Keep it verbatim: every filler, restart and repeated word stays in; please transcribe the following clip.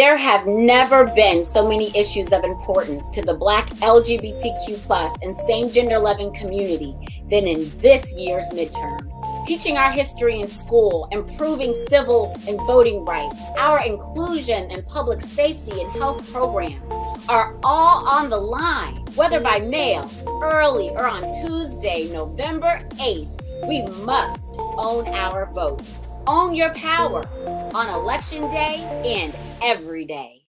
There have never been so many issues of importance to the Black L G B T Q plus and same-gender loving community than in this year's midterms. Teaching our history in school, improving civil and voting rights, our inclusion and public safety and health programs are all on the line. Whether by mail, early, or on Tuesday, November eighth, we must own our vote. Own your power on Election Day and every day.